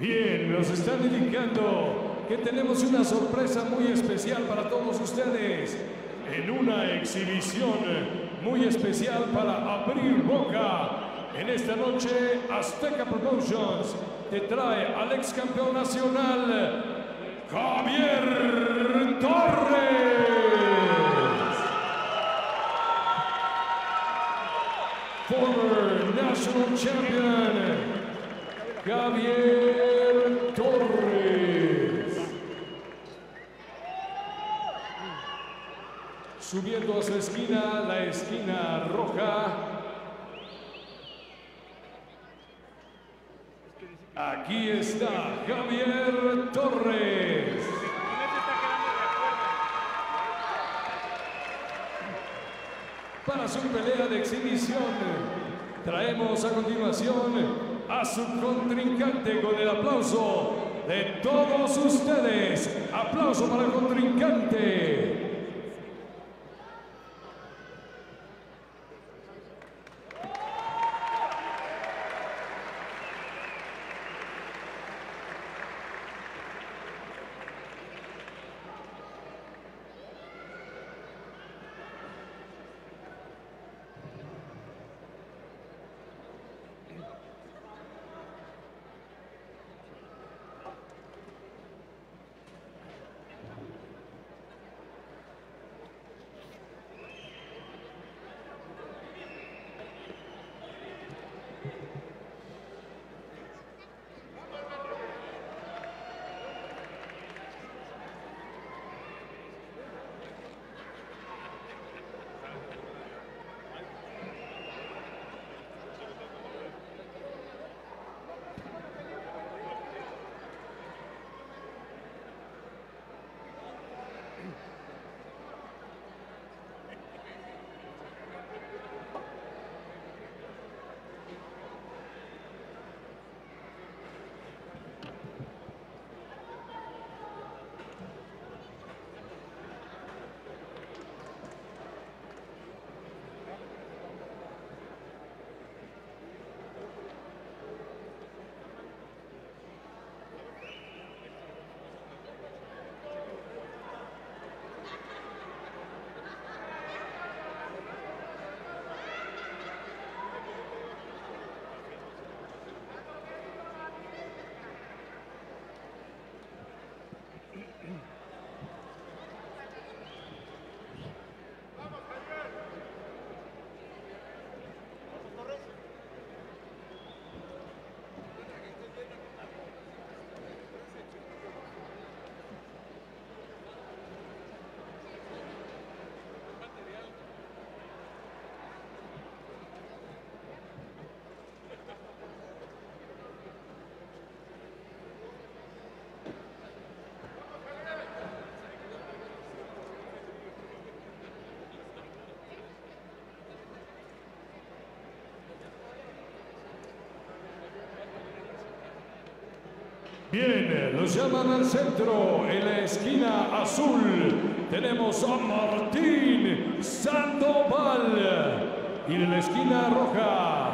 Bien, nos están indicando que tenemos una sorpresa muy especial para todos ustedes. En una exhibición muy especial para abrir boca. En esta noche, Azteca Promotions te trae al ex campeón nacional, Javier Torres. Former National Champion, Javier Torres. Subiendo a su esquina, la esquina roja. Aquí está Javier Torres. Para su pelea de exhibición, traemos a continuación a su contrincante con el aplauso de todos ustedes. Aplauso para el contrincante. Bien, los llaman al centro. En la esquina azul tenemos a Martín Sandoval. Y en la esquina roja,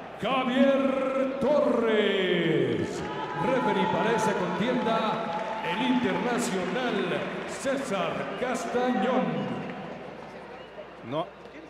Javier Torres. Referee para esa contienda, el internacional César Castañón. No.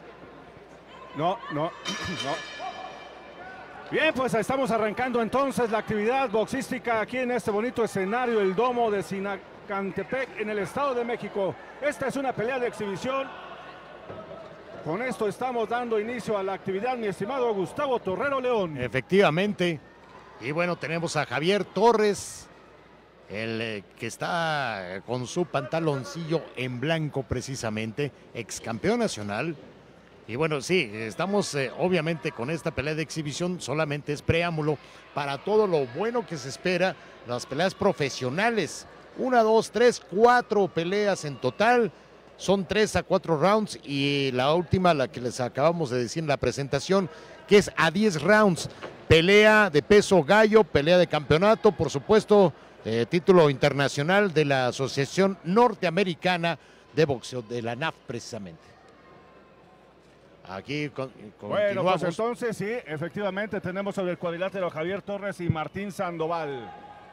Bien, pues estamos arrancando entonces la actividad boxística aquí en este bonito escenario, el Domo de Sinacantepec, en el Estado de México. Esta es una pelea de exhibición. Con esto estamos dando inicio a la actividad, mi estimado Gustavo Torrero León. Efectivamente. Y bueno, tenemos a Javier Torres, el que está con su pantaloncillo en blanco precisamente, ex campeón nacional. Y bueno, sí, estamos obviamente con esta pelea de exhibición, solamente es preámbulo para todo lo bueno que se espera, las peleas profesionales. 1, 2, 3, 4 peleas en total, son 3 a 4 rounds y la última, la que les acabamos de decir en la presentación, que es a 10 rounds. Pelea de peso gallo, pelea de campeonato, por supuesto, título internacional de la Asociación Norteamericana de Boxeo, de la NAF precisamente. Aquí bueno, pues entonces sí, efectivamente tenemos sobre el cuadrilátero Javier Torres y Martín Sandoval.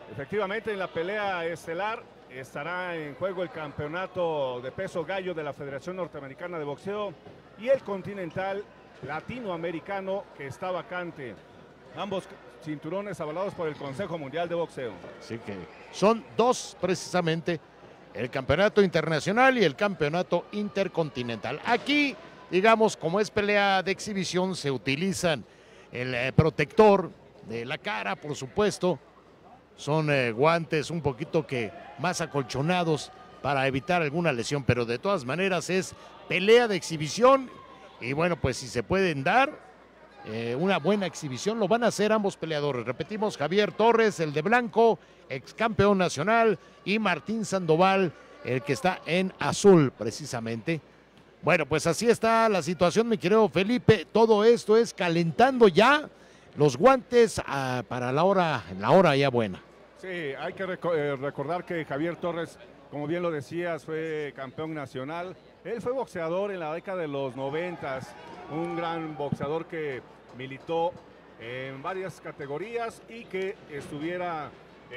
Efectivamente, en la pelea estelar estará en juego el campeonato de peso gallo de la Federación Norteamericana de Boxeo y el continental latinoamericano que está vacante. Ambos cinturones avalados por el Consejo Mundial de Boxeo. Así que son dos precisamente, el campeonato internacional y el campeonato intercontinental. Aquí, digamos, como es pelea de exhibición, se utilizan el protector de la cara, por supuesto. Son guantes un poquito que más acolchonados para evitar alguna lesión, pero de todas maneras es pelea de exhibición y bueno, pues si se pueden dar una buena exhibición, lo van a hacer ambos peleadores. Repetimos, Javier Torres, el de blanco, ex campeón nacional, y Martín Sandoval, el que está en azul precisamente. Bueno, pues así está la situación, mi querido Felipe. Todo esto es calentando ya los guantes para la hora ya buena. Sí, hay que recordar que Javier Torres, como bien lo decías, fue campeón nacional. Él fue boxeador en la década de los 90, un gran boxeador que militó en varias categorías y que estuviera,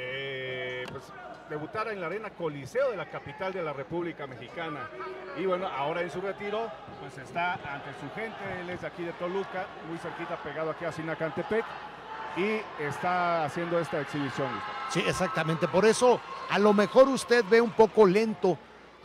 debutara en la Arena Coliseo de la capital de la República Mexicana. Y bueno, ahora en su retiro, pues está ante su gente. Él es de aquí de Toluca, muy cerquita, pegado aquí a Sinacantepec, y está haciendo esta exhibición. Sí, exactamente, por eso a lo mejor usted ve un poco lento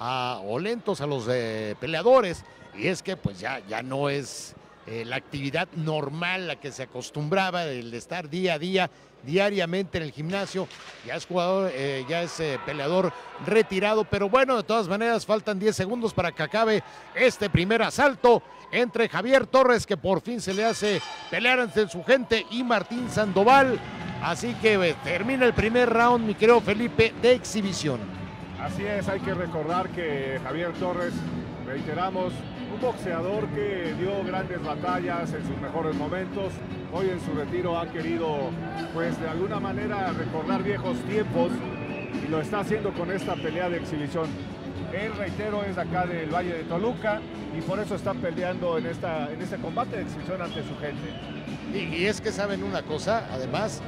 o lentos a los peleadores, y es que pues ya no es la actividad normal, la que se acostumbraba, el de estar día a día, diariamente en el gimnasio. Ya es jugador, ya es peleador retirado, pero bueno, de todas maneras faltan 10 segundos para que acabe este primer asalto entre Javier Torres, que por fin se le hace pelear ante su gente, y Martín Sandoval. Así que termina el primer round, mi querido Felipe, de exhibición. Así es, hay que recordar que Javier Torres, reiteramos, un boxeador que dio grandes batallas en sus mejores momentos. Hoy en su retiro ha querido, pues de alguna manera, recordar viejos tiempos, y lo está haciendo con esta pelea de exhibición. Él, reitero, es de acá del Valle de Toluca y por eso está peleando en este combate de exhibición ante su gente. Y es que saben una cosa, además,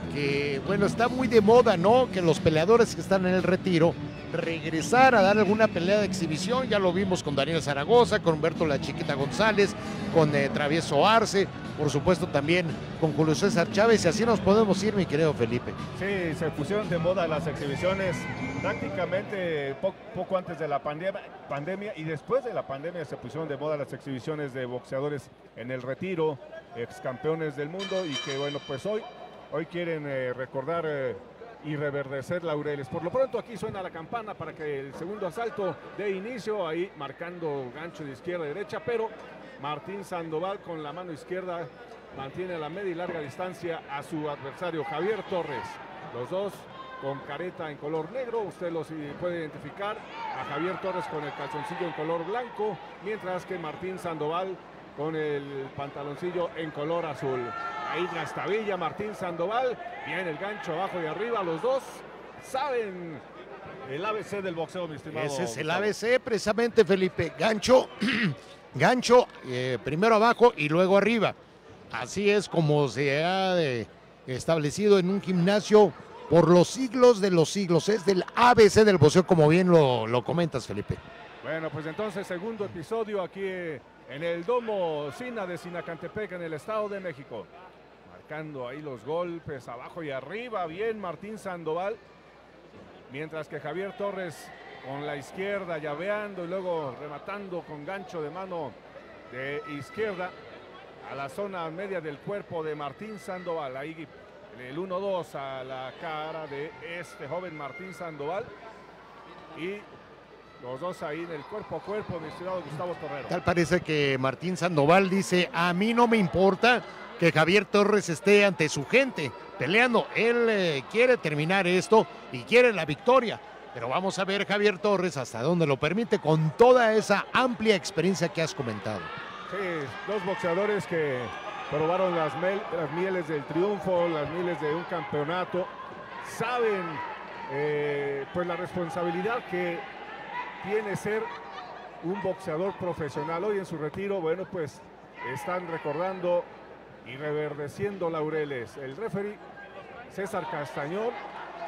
que bueno, está muy de moda, ¿no? Que los peleadores que están en el retiro regresar a dar alguna pelea de exhibición. Ya lo vimos con Daniel Zaragoza, con Humberto La Chiquita González, con Travieso Arce, por supuesto también con Julio César Chávez, y así nos podemos ir, mi querido Felipe. Sí, se pusieron de moda las exhibiciones prácticamente poco antes de la pandemia, y después de la pandemia se pusieron de moda las exhibiciones de boxeadores en el retiro, ex campeones del mundo, y que bueno, pues hoy quieren recordar y reverdecer laureles. Por lo pronto aquí suena la campana para que el segundo asalto dé inicio, ahí marcando gancho de izquierda a derecha, pero Martín Sandoval con la mano izquierda mantiene a la media y larga distancia a su adversario Javier Torres. Los dos con careta en color negro, usted los puede identificar, a Javier Torres con el calzoncillo en color blanco, mientras que Martín Sandoval con el pantaloncillo en color azul. Ahí trastabilla Martín Sandoval, viene el gancho abajo y arriba, los dos saben el ABC del boxeo, mi estimado. Ese es el ABC precisamente, Felipe, gancho, primero abajo y luego arriba. Así es como se ha establecido en un gimnasio por los siglos de los siglos, es del ABC del boxeo, como bien lo comentas, Felipe. Bueno, pues entonces segundo episodio aquí en el Domo Sina de Sinacantepec, en el Estado de México. Marcando ahí los golpes abajo y arriba, bien Martín Sandoval. Mientras que Javier Torres con la izquierda llaveando y luego rematando con gancho de mano de izquierda a la zona media del cuerpo de Martín Sandoval. Ahí el 1-2 a la cara de este joven Martín Sandoval. Y los dos ahí en el cuerpo a cuerpo, mi estimado Gustavo Torrero. Tal parece que Martín Sandoval dice, a mí no me importa que Javier Torres esté ante su gente peleando. Él quiere terminar esto y quiere la victoria. Pero vamos a ver Javier Torres hasta dónde lo permite con toda esa amplia experiencia que has comentado. Sí, dos boxeadores que probaron las mieles del triunfo, las mieles de un campeonato. Saben pues la responsabilidad que tiene ser un boxeador profesional. Hoy en su retiro, bueno, pues están recordando y reverdeciendo laureles. El referee César Castañón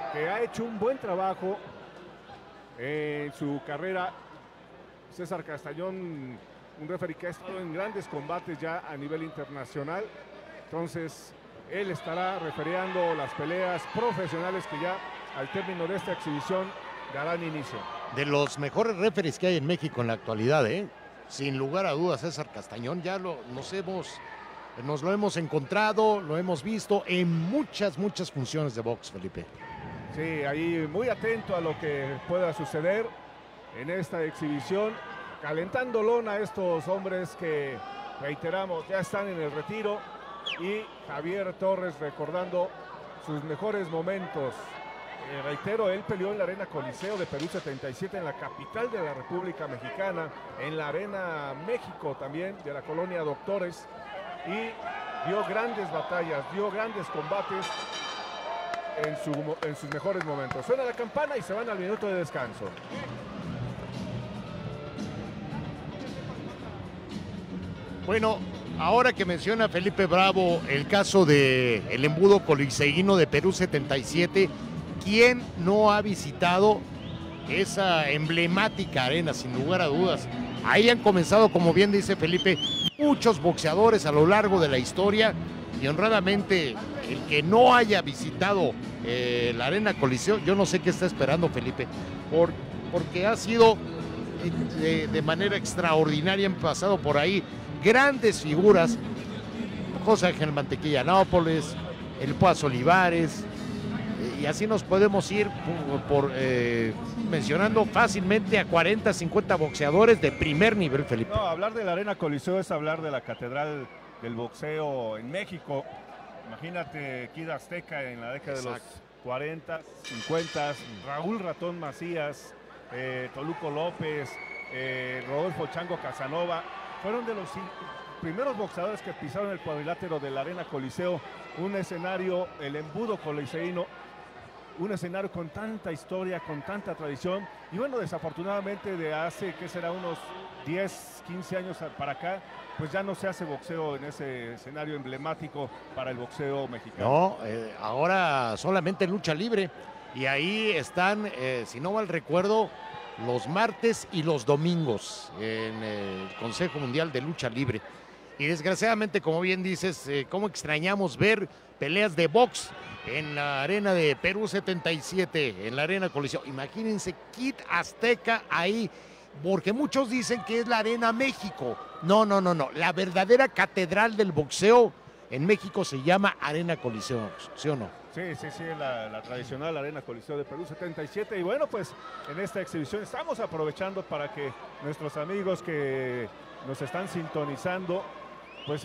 que ha hecho un buen trabajo en su carrera. César Castañón, un referee que ha estado en grandes combates ya a nivel internacional. Entonces, él estará refereando las peleas profesionales que ya al término de esta exhibición darán inicio. De los mejores referees que hay en México en la actualidad, sin lugar a dudas, César Castañón. Ya nos lo hemos encontrado, lo hemos visto en muchas funciones de box, Felipe. Sí, ahí muy atento a lo que pueda suceder en esta exhibición, calentando lona a estos hombres que, reiteramos, ya están en el retiro, y Javier Torres recordando sus mejores momentos. Reitero, él peleó en la Arena Coliseo de Perú 77 en la capital de la República Mexicana, en la Arena México también, de la colonia Doctores, y dio grandes batallas, dio grandes combates en sus mejores momentos. Suena la campana y se van al minuto de descanso. Bueno, ahora que menciona Felipe Bravo el caso de el embudo coliseíno de Perú 77, ¿quién no ha visitado esa emblemática arena? Sin lugar a dudas. Ahí han comenzado, como bien dice Felipe, muchos boxeadores a lo largo de la historia, y honradamente el que no haya visitado la Arena Coliseo, yo no sé qué está esperando, Felipe, porque ha sido de manera extraordinaria. Han pasado por ahí grandes figuras: José Ángel Mantequilla Nápoles, el Paz Olivares, y así nos podemos ir mencionando fácilmente a 40, 50 boxeadores de primer nivel, Felipe. No, hablar de la Arena Coliseo es hablar de la catedral del boxeo en México. Imagínate Kid Azteca en la década de los 40, 50, Raúl Ratón Macías, Toluco López, Rodolfo Chango Casanova, fueron de los primeros boxeadores que pisaron el cuadrilátero de la Arena Coliseo, un escenario, el embudo coliseíno, un escenario con tanta historia, con tanta tradición, y bueno, desafortunadamente de hace, ¿qué será?, unos 10, 15 años para acá, pues ya no se hace boxeo en ese escenario emblemático para el boxeo mexicano. No, ahora solamente lucha libre, y ahí están, si no mal recuerdo, los martes y los domingos en el Consejo Mundial de Lucha Libre. Y desgraciadamente, como bien dices, cómo extrañamos ver peleas de box en la Arena de Perú 77, en la Arena Coliseo. Imagínense, Kid Azteca ahí, porque muchos dicen que es la Arena México. No. La verdadera catedral del boxeo en México se llama Arena Coliseo, ¿sí o no? Sí, la tradicional Arena Coliseo de Perú 77. Y bueno, pues en esta exhibición estamos aprovechando para que nuestros amigos que nos están sintonizando, pues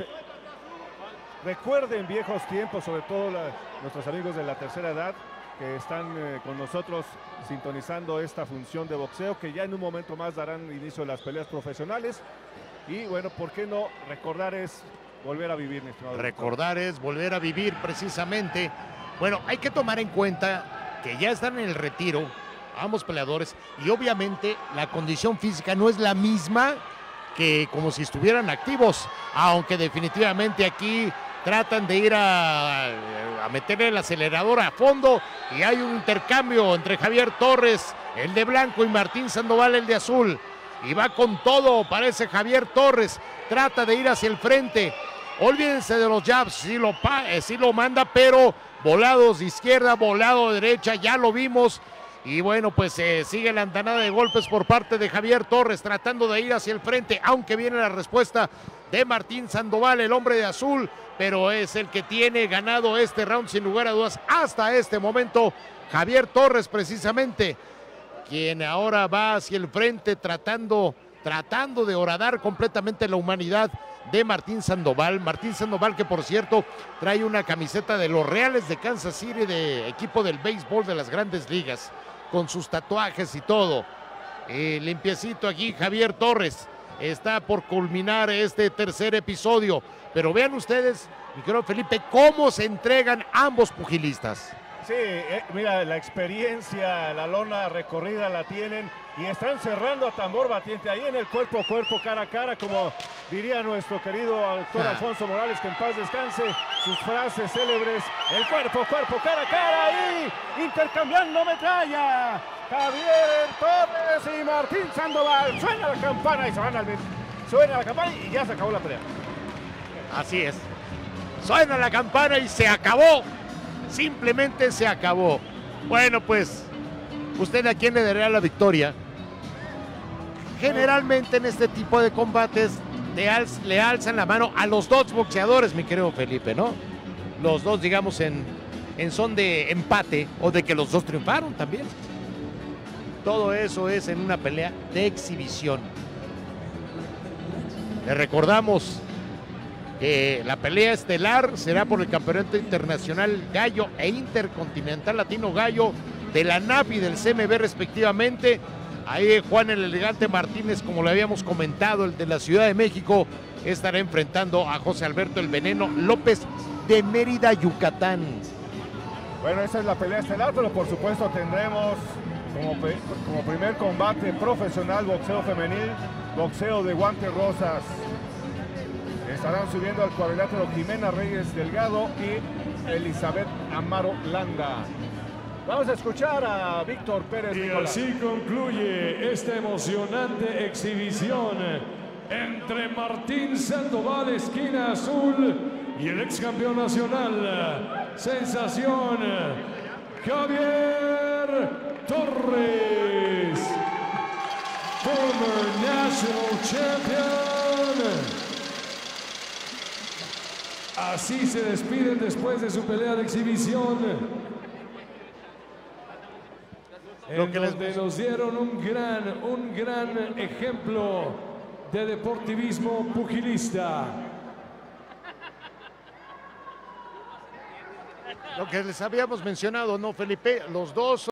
recuerden viejos tiempos, sobre todo nuestros amigos de la tercera edad que están con nosotros sintonizando esta función de boxeo, que ya en un momento más darán inicio a las peleas profesionales. Y bueno, ¿por qué no? Recordar es volver a vivir, mi estimado. Recordar es volver a vivir, precisamente. Bueno, hay que tomar en cuenta que ya están en el retiro ambos peleadores, y obviamente la condición física no es la misma que como si estuvieran activos, aunque definitivamente aquí tratan de ir a meterle el acelerador a fondo, y hay un intercambio entre Javier Torres, el de blanco, y Martín Sandoval, el de azul, y va con todo, parece Javier Torres, trata de ir hacia el frente. Olvídense de los jabs, sí lo manda, pero volados de izquierda, volado de derecha, ya lo vimos. Y bueno, pues sigue la andanada de golpes por parte de Javier Torres, tratando de ir hacia el frente, aunque viene la respuesta de Martín Sandoval, el hombre de azul, pero es el que tiene ganado este round sin lugar a dudas hasta este momento. Javier Torres, precisamente, quien ahora va hacia el frente tratando de horadar completamente la humanidad de Martín Sandoval. Martín Sandoval, que por cierto trae una camiseta de los Reales de Kansas City, de equipo del béisbol de las Grandes Ligas, con sus tatuajes y todo. Limpiecito aquí Javier Torres. Está por culminar este tercer episodio, pero vean ustedes, mi querido Felipe, cómo se entregan ambos pugilistas. Sí, mira, la experiencia, la lona recorrida la tienen y están cerrando a tambor batiente ahí en el cuerpo a cuerpo, cara a cara, como diría nuestro querido doctor Alfonso Morales, que en paz descanse, sus frases célebres, el cuerpo, cara a cara, y intercambiando metralla, Javier Torres y Martín Sandoval. Suena la campana y se van al suena la campana y ya se acabó la pelea. Así es. Suena la campana y se acabó. Simplemente se acabó. Bueno, pues, ¿usted a quién le daría la victoria? Generalmente en este tipo de combates le alzan la mano a los dos boxeadores, mi querido Felipe, ¿no? Los dos, digamos, en son de empate o de que los dos triunfaron también. Todo eso es en una pelea de exhibición. Le recordamos que la pelea estelar será por el Campeonato Internacional Gallo e Intercontinental Latino Gallo de la NAF y del CMB respectivamente. Ahí Juan el Elegante Martínez, como le habíamos comentado, el de la Ciudad de México, estará enfrentando a José Alberto el Veneno López de Mérida, Yucatán. Bueno, esa es la pelea estelar, pero por supuesto tendremos como primer combate profesional boxeo femenil, boxeo de guantes rosas. Estarán subiendo al cuadrilátero Jimena Reyes Delgado y Elizabeth Amaro Landa. Vamos a escuchar a Víctor Pérez Y Nicolás. así concluye esta emocionante exhibición entre Martín Sandoval, esquina azul, y el ex campeón nacional, sensación, Javier Torres, former national champion. Así se despiden después de su pelea de exhibición, en donde nos dieron un gran ejemplo de deportivismo pugilista. Lo que les habíamos mencionado, ¿no, Felipe? Los dos